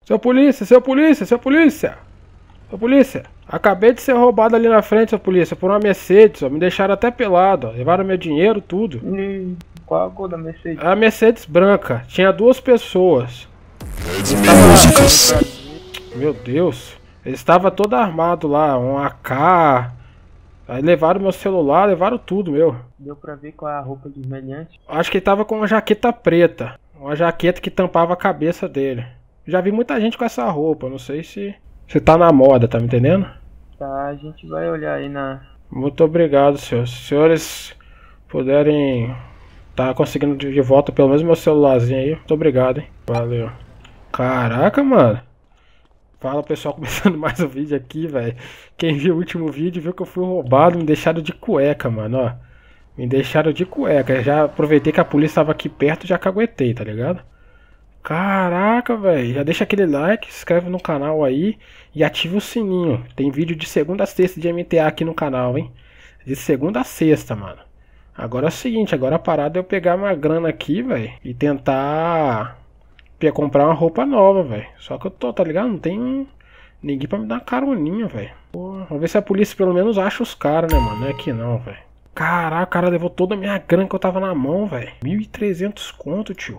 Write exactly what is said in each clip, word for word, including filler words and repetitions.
Seu polícia, seu polícia, seu polícia! Seu polícia! Acabei de ser roubado ali na frente, seu polícia, por uma Mercedes, ó. Me deixaram até pelado, ó. Levaram meu dinheiro, tudo. Hum, qual a cor da Mercedes? A Mercedes branca. Tinha duas pessoas. Meu Deus. Ele estava todo armado lá, um A K. Aí levaram meu celular, levaram tudo, meu. Deu pra ver qual é a roupa de meliante? Acho que ele tava com uma jaqueta preta. Uma jaqueta que tampava a cabeça dele. Já vi muita gente com essa roupa, não sei se... Se tá na moda, tá me entendendo? Tá, a gente vai olhar aí na... Muito obrigado, senhores. Se os senhores puderem tá conseguindo de volta pelo menos meu celularzinho aí, muito obrigado, hein? Valeu. Caraca, mano. Fala, pessoal, começando mais um vídeo aqui, velho. Quem viu o último vídeo viu que eu fui roubado, me deixaram de cueca, mano, ó. Me deixaram de cueca. Já aproveitei que a polícia tava aqui perto e já caguetei, tá ligado? Caraca, velho. Já deixa aquele like, se inscreve no canal aí e ativa o sininho. Tem vídeo de segunda a sexta de M T A aqui no canal, hein? De segunda a sexta, mano. Agora é o seguinte, agora a parada é eu pegar uma grana aqui, velho, e tentar comprar uma roupa nova, velho. Só que eu tô, tá ligado? Não tem ninguém pra me dar uma caroninha, velho. Vamos ver se a polícia pelo menos acha os caras, né, mano? Não é aqui não, velho. Caraca, o cara levou toda a minha grana que eu tava na mão, velho. mil e trezentos conto, tio.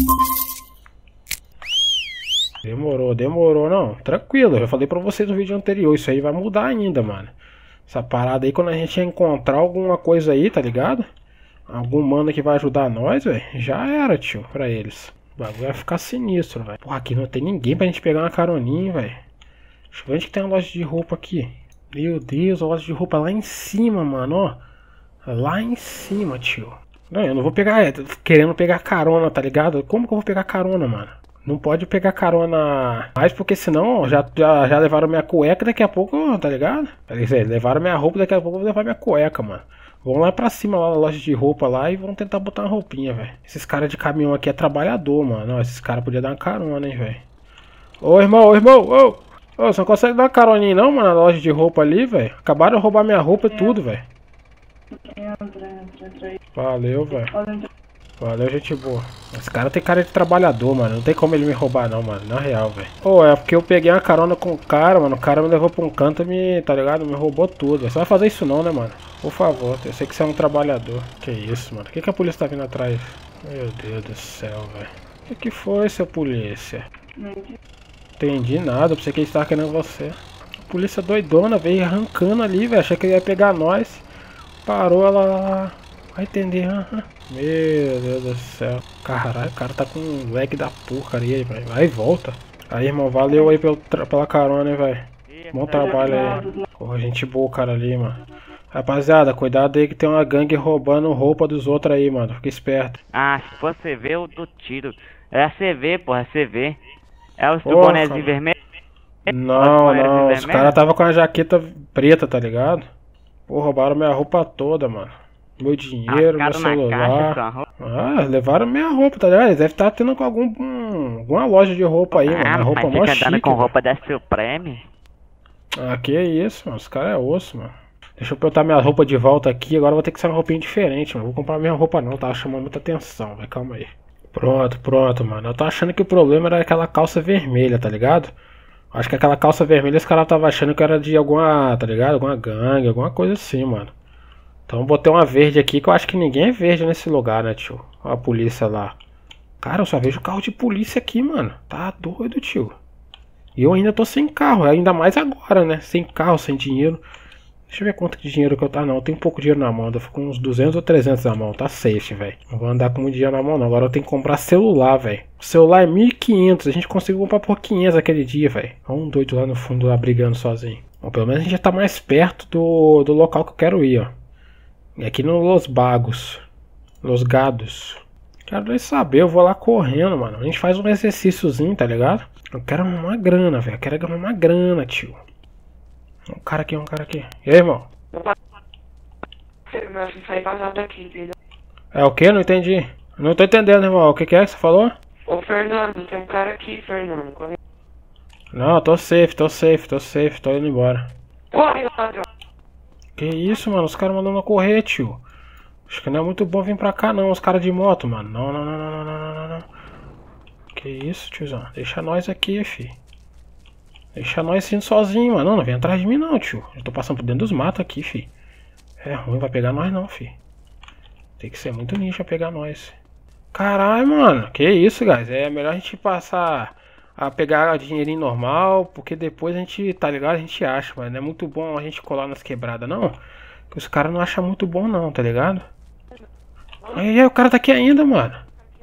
Demorou, demorou, não. Tranquilo, eu já falei pra vocês no vídeo anterior. Isso aí vai mudar ainda, mano. Essa parada aí, quando a gente encontrar alguma coisa aí, tá ligado? Algum mano que vai ajudar nós, velho. Já era, tio, pra eles. O bagulho vai ficar sinistro, velho. Porra, aqui não tem ninguém pra gente pegar uma caroninha, velho. Deixa eu ver onde que tem uma loja de roupa aqui. Meu Deus, a loja de roupa lá em cima, mano, ó. Lá em cima, tio. Não, eu não vou pegar, querendo pegar carona, tá ligado? Como que eu vou pegar carona, mano? Não pode pegar carona mais, porque senão já, já, já levaram minha cueca, daqui a pouco, tá ligado? Levaram minha roupa, daqui a pouco eu vou levar minha cueca, mano. Vão lá pra cima, lá na loja de roupa lá, e vão tentar botar uma roupinha, velho. Esses caras de caminhão aqui é trabalhador, mano. Ó, esses caras podiam dar uma carona, hein, velho. Ô, irmão, ô, irmão, ô. Ô, você não consegue dar uma caroninha não, mano, na loja de roupa ali, velho? Acabaram de roubar minha roupa e tudo, velho. Valeu, velho. Valeu, gente boa. Esse cara tem cara de trabalhador, mano. Não tem como ele me roubar não, mano. Na real, velho. Pô, é porque eu peguei uma carona com o cara, mano. O cara me levou pra um canto e me, tá ligado? Me roubou tudo. Você vai fazer isso não, né, mano? Por favor, eu sei que você é um trabalhador. Que isso, mano? O que, que a polícia tá vindo atrás? Meu Deus do céu, velho. O que, que foi, seu polícia? Não entendi nada. Pensei que eles estavam querendo você. A polícia doidona, veio arrancando ali, velho. Achei que ele ia pegar nós. Parou, ela lá. Vai entender, aham. Meu Deus do céu. Caralho, o cara tá com um lag da porcaria aí, velho. Vai e volta. Aí, irmão, valeu aí pelo, pela carona, hein, velho. Bom trabalho aí. Porra, gente boa, cara ali, mano. Rapaziada, cuidado aí que tem uma gangue roubando roupa dos outros aí, mano. Fica esperto. Ah, se for C V, eu dou tiro. É a C V, porra, é C V. É os do bonézinho vermelho? Não, não. Os caras tava com a jaqueta preta, tá ligado? Pô, roubaram minha roupa toda, mano. Meu dinheiro, meu celular. Ah, levaram minha roupa, tá ligado? Deve estar tendo com algum, hum, alguma loja de roupa aí, mano. Ah, roupa mas mó fica chique, andando com mano. roupa da Supreme? Ah, que isso, mano. Os caras é osso, mano. Deixa eu botar minha roupa de volta aqui. Agora eu vou ter que ser uma roupinha diferente, mano. Vou comprar minha roupa não, tava chamando muita atenção, velho. Calma aí. Pronto, pronto, mano. Eu tô achando que o problema era aquela calça vermelha, tá ligado? Acho que aquela calça vermelha os caras estavam achando que era de alguma, tá ligado? Alguma gangue, alguma coisa assim, mano. Então eu botei uma verde aqui que eu acho que ninguém é verde nesse lugar, né, tio? Olha a polícia lá. Cara, eu só vejo carro de polícia aqui, mano. Tá doido, tio. E eu ainda tô sem carro, ainda mais agora, né? Sem carro, sem dinheiro. Deixa eu ver quanto de dinheiro que eu tá. Não, eu tenho pouco dinheiro na mão. Eu fico com uns duzentos ou trezentos na mão. Tá safe, velho. Não vou andar com muito dinheiro na mão, não. Agora eu tenho que comprar celular, velho. O celular é mil e quinhentos. A gente conseguiu comprar por quinhentos aquele dia, velho. Olha um doido lá no fundo, lá brigando sozinho. Bom, pelo menos a gente já tá mais perto do, do local que eu quero ir, ó. E aqui no Los Bagos. Los Gados. Quero nem saber, eu vou lá correndo, mano. A gente faz um exercíciozinho, tá ligado? Eu quero arrumar uma grana, velho. Eu quero arrumar uma grana, tio. Um cara aqui, um cara aqui. E aí, irmão? É o que? Não entendi. Não tô entendendo, irmão. O que, que é que você falou? Ô, Fernando, tem um cara aqui, Fernando. Corre. Não, tô safe, tô safe, tô safe. Tô indo embora. Corre, ladrão. Que isso, mano? Os caras mandando eu correr, tio. Acho que não é muito bom vir pra cá, não. Os caras de moto, mano. Não, não, não, não, não, não, não, não. Que Que isso, tiozão? Deixa nós aqui, fi. Deixa nós indo sozinho, mano. Não, não vem atrás de mim não, tio. Eu tô passando por dentro dos matos aqui, fi. É ruim, vai pegar nós não, fi. Tem que ser muito ninja pra pegar nós. Caralho, mano. Que isso, guys. É melhor a gente passar a pegar dinheirinho normal, porque depois a gente, tá ligado? A gente acha, mas não é muito bom a gente colar nas quebradas, não. Que os caras não acham muito bom, não, tá ligado? Aí, aí, o cara tá aqui ainda, mano.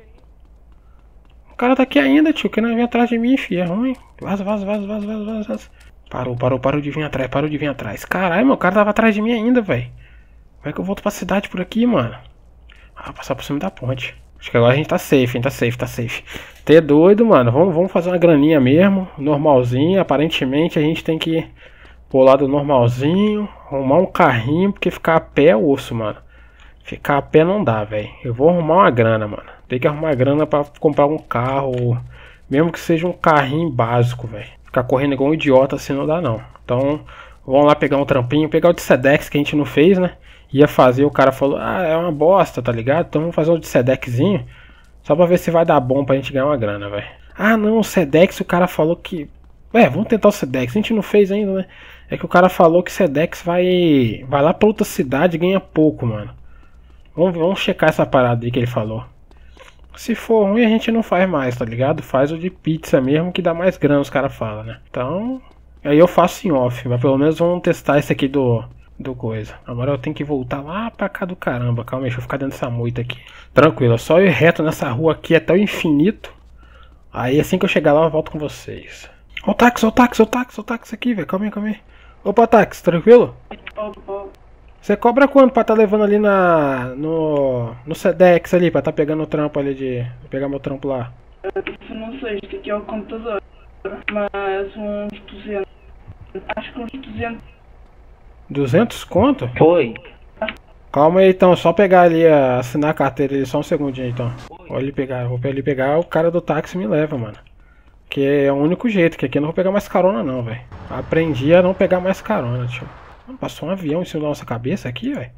O cara tá aqui ainda, tio. Que não vem atrás de mim, fi. É ruim. Vaza, vaza, vaza, vaza, vaza, vaza. Parou, parou, parou de vir atrás, parou de vir atrás. Caralho, meu, o cara tava atrás de mim ainda, velho. Como é que eu volto pra cidade por aqui, mano? Ah, passar por cima da ponte. Acho que agora a gente tá safe, hein? Tá safe, tá safe. Tê doido, mano. Vamos, vamos fazer uma graninha mesmo. Normalzinho. Aparentemente a gente tem que pular do normalzinho. Arrumar um carrinho, porque ficar a pé é osso, mano. Ficar a pé não dá, velho. Eu vou arrumar uma grana, mano. Tem que arrumar grana pra comprar um carro. Mesmo que seja um carrinho básico, velho. Ficar correndo igual um idiota assim não dá, não. Então, vamos lá pegar um trampinho. Pegar o de Sedex que a gente não fez, né? Ia fazer, o cara falou, ah, é uma bosta, tá ligado? Então vamos fazer um de Sedexzinho. Só pra ver se vai dar bom pra gente ganhar uma grana, velho. Ah, não, o Sedex, o cara falou que... É, vamos tentar o Sedex. A gente não fez ainda, né? É que o cara falou que Sedex vai... Vai lá pra outra cidade e ganha pouco, mano. Vamos, vamos checar essa parada aí que ele falou. Se for ruim, a gente não faz mais, tá ligado? Faz o de pizza mesmo, que dá mais grana, os caras falam, né? Então... Aí eu faço em off, mas pelo menos vamos testar esse aqui do... Do coisa. Agora eu tenho que voltar lá pra cá do caramba. Calma aí, deixa eu ficar dentro dessa moita aqui. Tranquilo, é só ir reto nessa rua aqui até o infinito. Aí assim que eu chegar lá eu volto com vocês. Ó o táxi, ó o táxi, ó o táxi, ó o táxi aqui, velho. Calma aí, calma aí. Opa, táxi, tranquilo? Você cobra quanto pra tá levando ali na... No... No Sedex ali, pra tá pegando o trampo ali de... Pegar meu trampo lá? Eu não sei, isto aqui é o computador. Mas uns duzentos. Acho que uns duzentos. duzentos conto? Foi. Calma aí então, só pegar ali, assinar a carteira ali, só um segundinho então. Vou ali pegar, vou ali pegar, o cara do táxi me leva, mano. Que é o único jeito, que aqui eu não vou pegar mais carona não, velho. Aprendi a não pegar mais carona, tio. Passou um avião em cima da nossa cabeça aqui, velho.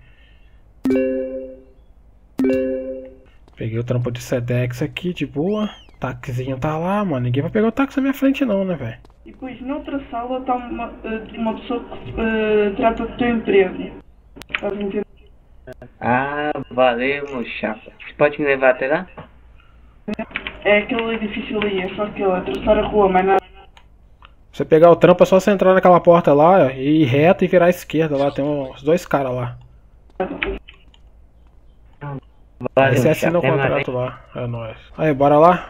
Peguei o trampo de Sedex aqui, de boa. O taxizinho tá lá, mano. Ninguém vai pegar o táxi na minha frente não, né, velho. E depois, noutra sala, está uma, uma pessoa que uh, trata do teu emprego. Estás a entender? Ah, valeu, meu chapa. Você pode me levar até lá? É aquele edifício ali, é só aquele, atravessar a rua, mas nada. Você pegar o trampo é só você entrar naquela porta lá, ó, e ir reto e virar à esquerda lá. Tem uns dois caras lá. Valeu, Aí você assina o contrato lá. É nóis. Aí, bora lá?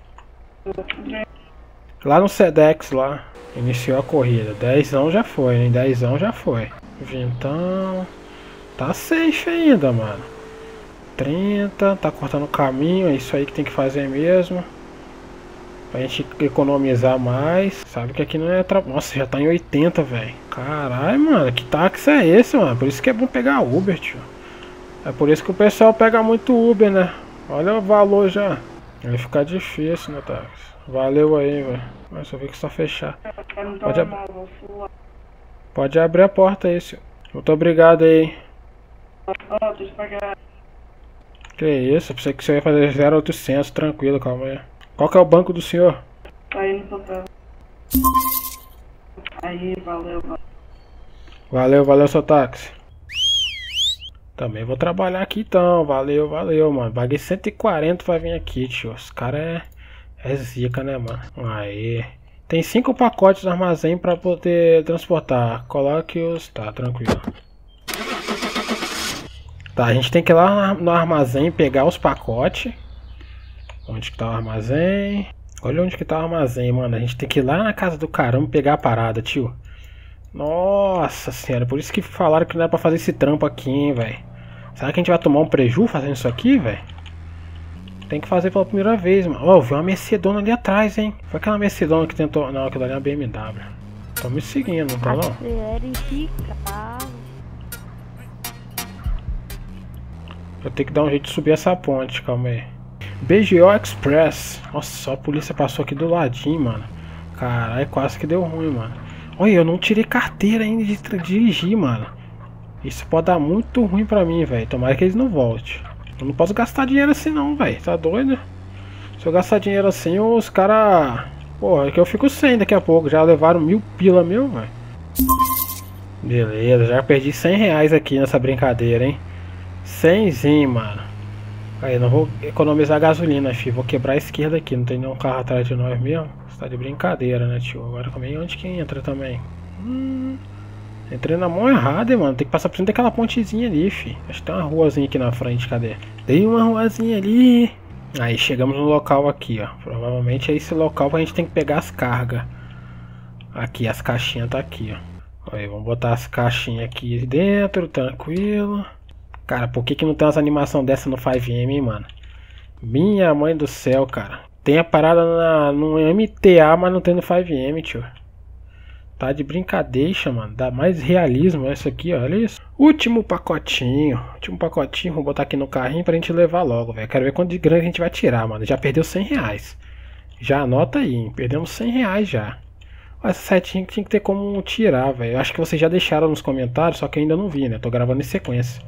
Lá no Sedex lá. Iniciou a corrida. Dezão já foi, hein? Dezão já foi. Vintão. Tá safe ainda, mano. trinta. Tá cortando o caminho. É isso aí que tem que fazer mesmo. Pra gente economizar mais. Sabe que aqui não é... Tra... Nossa, já tá em oitenta, velho. Caralho, mano. Que táxi é esse, mano? Por isso que é bom pegar Uber, tio. É por isso que o pessoal pega muito Uber, né? Olha o valor já. Vai ficar difícil, né, táxi? Valeu aí, velho. Mas eu vi que só fechar. Pode, ab... Pode abrir a porta aí, senhor. Muito obrigado aí. Oh, deixa eu pagar. Que isso? Pensei que o senhor ia fazer zero oitocentos, tranquilo, calma aí. Qual que é o banco do senhor? Tá aí no papel. Aí, valeu, valeu. Valeu, valeu, seu táxi. Também vou trabalhar aqui então, valeu, valeu, mano. Paguei cento e quarenta pra vir aqui, tio. Os caras é... É zica, né, mano? Aí. Tem cinco pacotes no armazém pra poder transportar. Coloque os... Tá, tranquilo. Tá, a gente tem que ir lá no armazém pegar os pacotes. Onde que tá o armazém? Olha onde que tá o armazém, mano. A gente tem que ir lá na casa do caramba pegar a parada, tio. Nossa senhora, por isso que falaram que não era pra fazer esse trampo aqui, hein, velho. Será que a gente vai tomar um preju fazendo isso aqui, velho? Tem que fazer pela primeira vez, mano. Ó, oh, vi uma Mercedona ali atrás, hein. Foi aquela Mercedona que tentou... Não, aquilo ali é uma B M W. Tô me seguindo, não tá não? Eu tenho que dar um jeito de subir essa ponte, calma aí. B G O Express. Nossa, só a polícia passou aqui do ladinho, mano. Caralho, quase que deu ruim, mano. Olha, eu não tirei carteira ainda de dirigir, mano. Isso pode dar muito ruim pra mim, velho. Tomara que eles não voltem. Eu não posso gastar dinheiro assim não, velho. Tá doido? Se eu gastar dinheiro assim, os caras... Porra, é que eu fico sem daqui a pouco. Já levaram mil pila meu, velho. Beleza, já perdi cem reais aqui nessa brincadeira, hein. Cenzinho, mano. Aí, não vou economizar gasolina, filho. Vou quebrar a esquerda aqui. Não tem nenhum carro atrás de nós mesmo. Você tá de brincadeira, né, tio? Agora como é onde que entra também? Hum... Entrei na mão errada, mano. Tem que passar por cima daquela pontezinha ali, fi. Acho que tem uma ruazinha aqui na frente, cadê? Tem uma ruazinha ali. Aí chegamos no local aqui, ó. Provavelmente é esse local que a gente tem que pegar as cargas. Aqui, as caixinhas tá aqui, ó. Aí, vamos botar as caixinhas aqui dentro, tranquilo. Cara, por que que não tem umas animações dessa no cinco M, hein, mano? Minha mãe do céu, cara. Tem a parada na, no M T A, mas não tem no cinco M, tio. Tá de brincadeira, mano. Dá mais realismo isso aqui, ó. Olha isso. Último pacotinho. Último pacotinho. Vou botar aqui no carrinho pra gente levar logo, velho. Quero ver quanto de grana a gente vai tirar, mano. Já perdeu cem reais. Já anota aí, hein? Perdemos cem reais já. Ó, essa setinha tinha que ter como tirar, velho. Eu acho que vocês já deixaram nos comentários, só que eu ainda não vi, né? Tô gravando em sequência.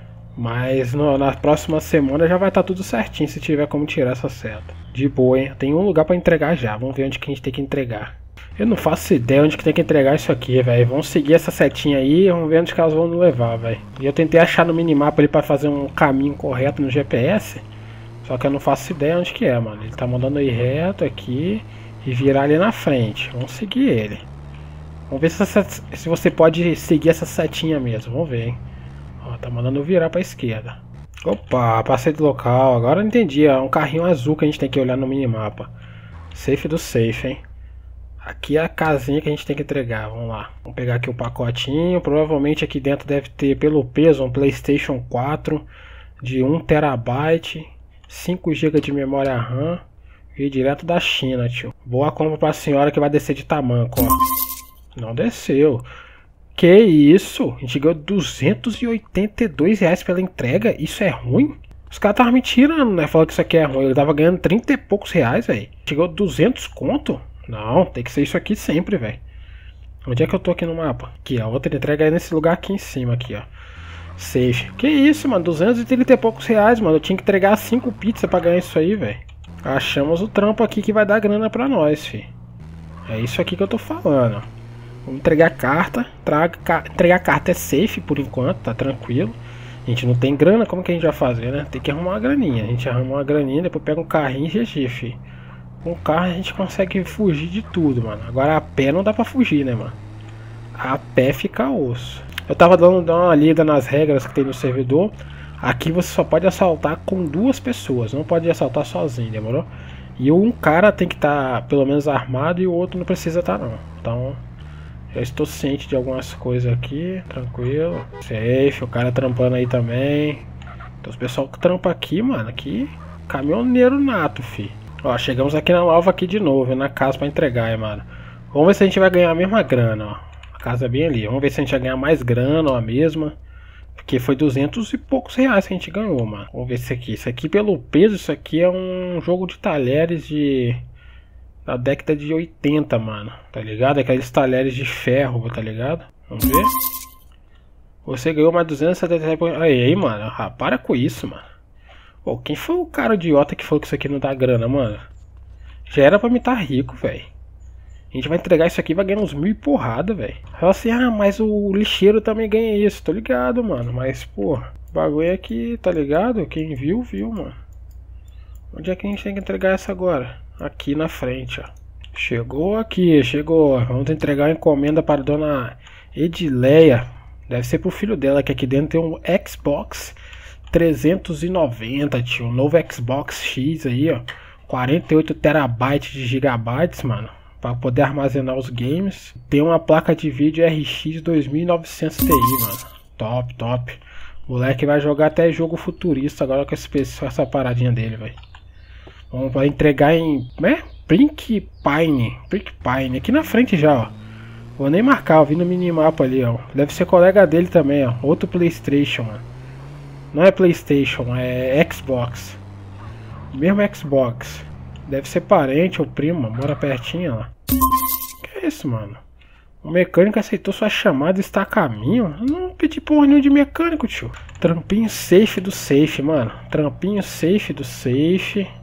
Mas no, na próxima semana já vai estar tá tudo certinho se tiver como tirar essa seta. De boa, hein? Tem um lugar pra entregar já. Vamos ver onde que a gente tem que entregar. Eu não faço ideia onde que tem que entregar isso aqui, velho. Vamos seguir essa setinha aí e vamos ver onde que elas vão nos levar, velho. E eu tentei achar no minimapa ali pra fazer um caminho correto no G P S. Só que eu não faço ideia onde que é, mano. Ele tá mandando ir reto aqui e virar ali na frente. Vamos seguir ele. Vamos ver se, essa, se você pode seguir essa setinha mesmo. Vamos ver, hein. Ó, tá mandando virar pra esquerda. Opa, passei do local. Agora eu entendi. É um carrinho azul que a gente tem que olhar no minimapa. Safe do safe, hein. Aqui é a casinha que a gente tem que entregar, vamos lá. Vamos pegar aqui o pacotinho, provavelmente aqui dentro deve ter pelo peso um PlayStation quatro de um terabyte, cinco gigas de memória RAM e direto da China, tio. Boa compra pra senhora que vai descer de tamanco, ó. Não desceu. Que isso? A gente ganhou duzentos e oitenta e dois reais pela entrega, isso é ruim? Os caras estavam me tirando, né? Falando que isso aqui é ruim, ele tava ganhando trinta e poucos reais, velho. Chegou duzentos conto? Não, tem que ser isso aqui sempre, velho. Onde é que eu tô aqui no mapa? Aqui, a outra entrega é nesse lugar aqui em cima, aqui, ó. Safe. Que isso, mano, duzentos e trinta e poucos reais, mano. Eu tinha que entregar cinco pizzas pra ganhar isso aí, velho. Achamos o trampo aqui que vai dar grana pra nós, fi. É isso aqui que eu tô falando, ó. Vamos entregar a carta. Traga, ca... Entregar a carta é safe por enquanto, tá tranquilo. A gente não tem grana, como que a gente vai fazer, né? Tem que arrumar uma graninha. A gente arruma uma graninha, depois pega um carrinho e G G, fi. Com o carro a gente consegue fugir de tudo, mano. Agora a pé não dá pra fugir, né, mano? A pé fica osso. Eu tava dando, dando uma lida nas regras que tem no servidor. Aqui você só pode assaltar com duas pessoas. Não pode assaltar sozinho, demorou? E um cara tem que estar tá, pelo menos armado e o outro não precisa estar, tá, não. Então, já estou ciente de algumas coisas aqui. Tranquilo. Safe, o cara trampando aí também. Então os pessoal que trampa aqui, mano. Aqui, caminhoneiro nato, fi. Ó, chegamos aqui na nova aqui de novo, na casa pra entregar, hein, mano. Vamos ver se a gente vai ganhar a mesma grana, ó. A casa é bem ali. Vamos ver se a gente vai ganhar mais grana ou a mesma. Porque foi duzentos e poucos reais que a gente ganhou, mano. Vamos ver isso aqui. Isso aqui, pelo peso, isso aqui é um jogo de talheres de... da década de oitenta, mano. Tá ligado? Aqueles talheres de ferro, tá ligado? Vamos ver. Você ganhou mais duzentos e setenta reais. Aí, aí, mano. Ah, para com isso, mano. Pô, quem foi o cara idiota que falou que isso aqui não dá grana, mano? Já era pra me estar rico, velho. A gente vai entregar isso aqui e vai ganhar uns mil e porrada, velho. Fala assim, ah, mas o lixeiro também ganha isso. Tô ligado, mano. Mas, pô, o bagulho é que, tá ligado? Quem viu, viu, mano. Onde é que a gente tem que entregar essa agora? Aqui na frente, ó. Chegou aqui, chegou. Vamos entregar a encomenda para a dona Edileia. Deve ser pro filho dela, que aqui dentro tem um Xbox trezentos e noventa, tio. Um novo Xbox X aí, ó. quarenta e oito terabytes de gigabytes, mano. Pra poder armazenar os games. Tem uma placa de vídeo R X dois mil e novecentos Ti, mano. Top, top. O moleque vai jogar até jogo futurista agora com esse, essa paradinha dele, velho. Vamos entregar em... né? Pink Pine. Pink Pine. Aqui na frente já, ó. Vou nem marcar, eu vi no minimapa ali, ó. Deve ser colega dele também, ó. Outro PlayStation, mano. Não é PlayStation, é Xbox. Mesmo Xbox. Deve ser parente ou primo, mora pertinho, ó. Que é isso, mano? O mecânico aceitou sua chamada e está a caminho? Eu não pedi porra nenhuma de mecânico, tio. Trampinho safe do safe, mano. Trampinho safe do safe.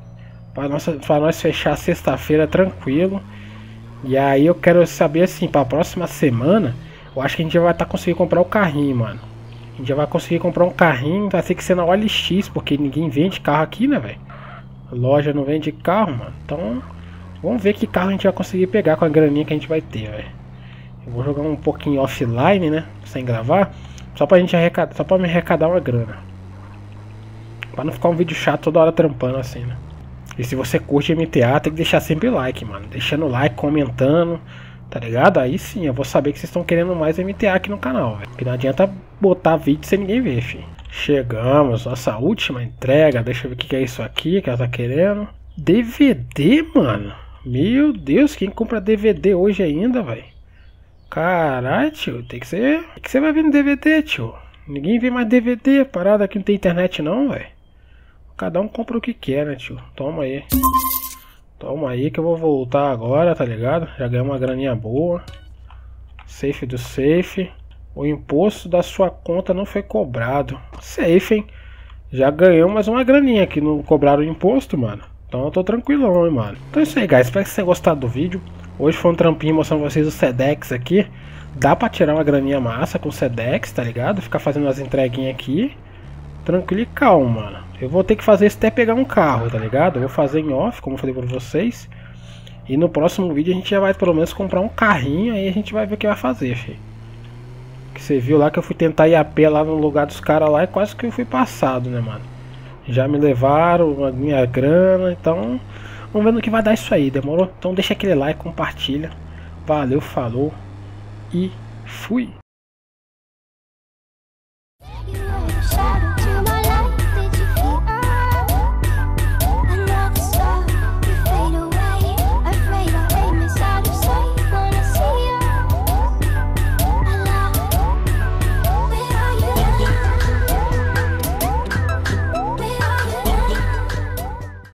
Pra nós, pra nós fechar sexta-feira tranquilo. E aí eu quero saber assim, pra próxima semana, eu acho que a gente já vai estar tá conseguindo comprar o carrinho, mano. A gente já vai conseguir comprar um carrinho, vai ter que ser na O L X, porque ninguém vende carro aqui, né, velho? Loja não vende carro, mano. Então, vamos ver que carro a gente vai conseguir pegar com a graninha que a gente vai ter, velho. Eu vou jogar um pouquinho offline, né, sem gravar, só pra gente arrecadar, só pra me arrecadar uma grana. Pra não ficar um vídeo chato toda hora trampando assim, né. E se você curte M T A, tem que deixar sempre like, mano. Deixando like, comentando, tá ligado? Aí sim, eu vou saber que vocês estão querendo mais M T A aqui no canal, velho. Porque não adianta botar vídeo sem ninguém ver, filho. Chegamos, nossa última entrega. Deixa eu ver o que é isso aqui que ela tá querendo. D V D, mano. Meu Deus, quem compra D V D hoje ainda, velho? Caralho, tio, tem que ser... O que você vai ver no D V D, tio? Ninguém vê mais D V D, parada aqui não tem internet não, velho. Cada um compra o que quer, né, tio? Toma aí. Toma aí que eu vou voltar agora, tá ligado? Já ganhei uma graninha boa. Safe do safe. O imposto da sua conta não foi cobrado. Safe, hein? Já ganhamos mais uma graninha que não cobraram o imposto, mano. Então eu tô tranquilão, hein, mano. Então é isso aí, guys. Espero que vocês tenham gostado do vídeo. Hoje foi um trampinho mostrando pra vocês o Sedex aqui. Dá pra tirar uma graninha massa com o Sedex, tá ligado? Ficar fazendo as entreguinhas aqui. Tranquilo e calmo, mano. Eu vou ter que fazer isso até pegar um carro, tá ligado? Eu vou fazer em off, como eu falei pra vocês. E no próximo vídeo a gente já vai pelo menos comprar um carrinho. Aí a gente vai ver o que vai fazer, filho. Que você viu lá que eu fui tentar ir a pé lá no lugar dos caras lá e quase que eu fui passado, né, mano? Já me levaram a minha grana, então vamos ver no que vai dar isso aí, demorou? Então deixa aquele like, compartilha. Valeu, falou e fui!